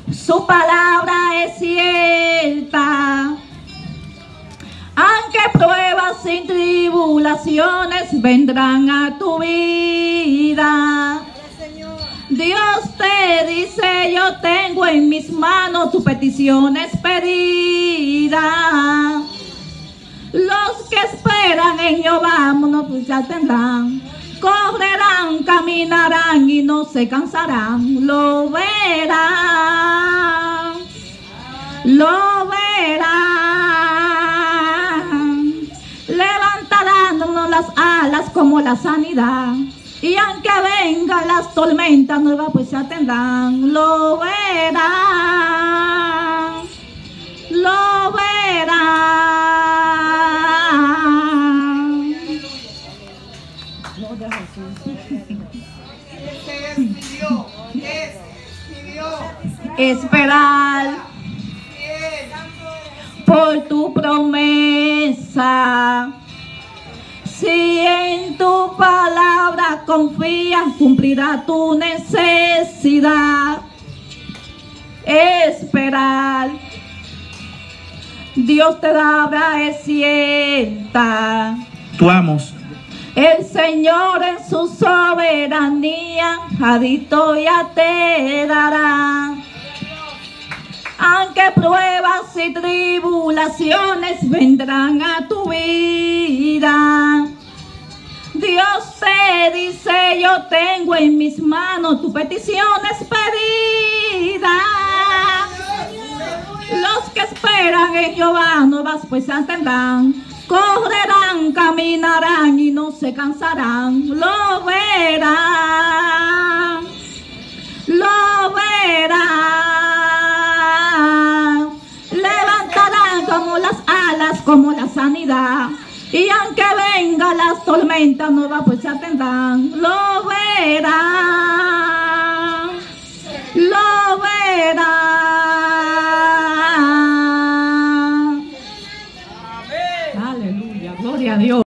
Su palabra es cierta. Aunque pruebas y tribulaciones vendrán a tu vida, Dios te dice: yo tengo en mis manos tu petición expedida. Los que esperan en Jehová no ya tendrán, correrán, caminarán y no se cansarán. Lo verán, lo verán. Levantarán las alas como la sanidad. Y aunque vengan las tormentas nuevas, pues se atendrán. Lo verán, lo verán. Esperar por tu promesa. Si en tu palabra confías, cumplirá tu necesidad. Esperar. Dios te dará es cierta. Actuamos. El Señor en su soberanía a victoria te dará. Aunque pruebas y tribulaciones vendrán a tu vida, Dios te dice: yo tengo en mis manos tu petición expedida. Los que esperan en Jehová nuevas pues tendrán, correrán, caminarán y no se cansarán. Lo verán, lo verán. Levantarán como las alas, como la sanidad. Y aunque vengan las tormentas nuevas pues se atendrán. Lo verán.